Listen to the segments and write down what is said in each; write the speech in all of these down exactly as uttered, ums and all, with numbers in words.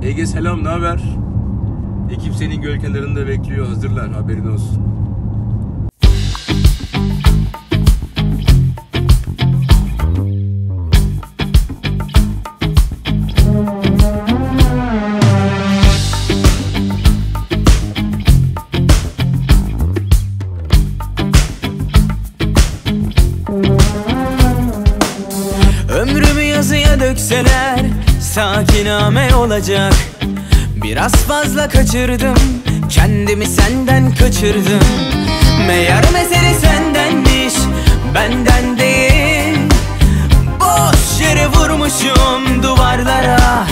Ege selam, ne haber? Ekip senin göl kenarında bekliyor, hazırlar, haberin olsun. Ömrümü yazıya dökseler sakiname olacak. Biraz fazla kaçırdım, kendimi senden kaçırdım. Meğer mesele sendenmiş, benden değil. Boş yere vurmuşum duvarlara.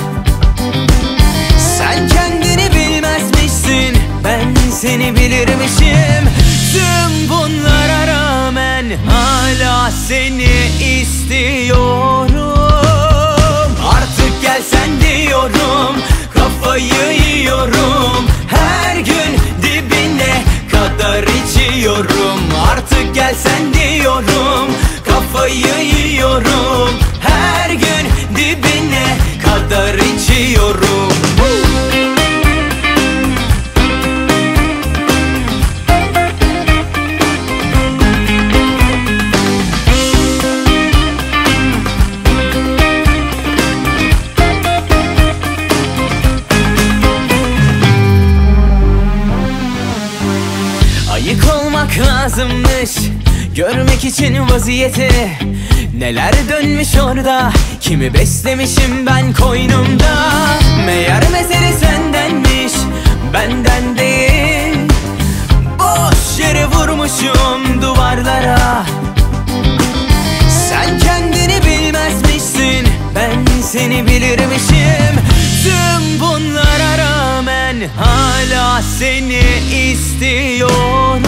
Sen kendini bilmezmişsin, ben seni bilirmişim. Tüm bunlara rağmen hala seni istiyorum. Artık gelsen diyorum, kafayı yiyorum. Her gün dibine kadar içiyorum. Artık gelsen diyorum, kafayı yiyorum. Her gün dibine kadar içiyorum. Ayık olmak lazımmış, görmek için vaziyeti. Neler dönmüş orada, kimi beslemişim ben koynumda. Meğer mesele sendenmiş, benden değil. Boş yere vurmuşum duvarlara. Sen kendini bilmezmişsin, ben seni bilirmişim. Tüm bunlara rağmen hala seni istiyorum.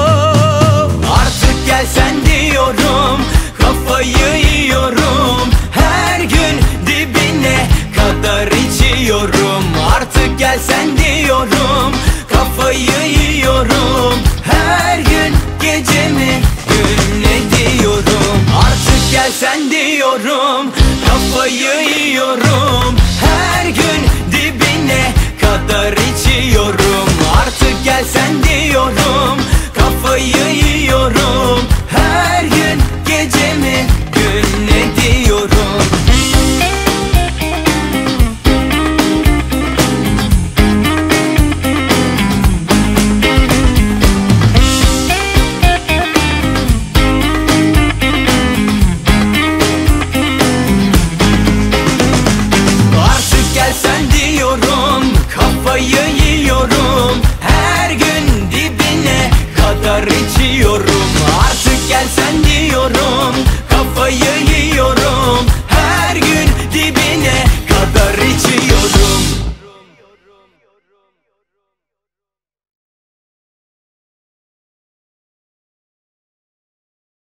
Artık gelsen diyorum, kafayı yiyorum. Her gün dibine kadar içiyorum. Artık gelsen diyorum, kafayı yiyorum. Her gün gecemi güne diyorum. Artık gelsen diyorum, kafayı yiyorum. Her gün dibine kadar içiyorum. Artık gelsen diyorum, kafayı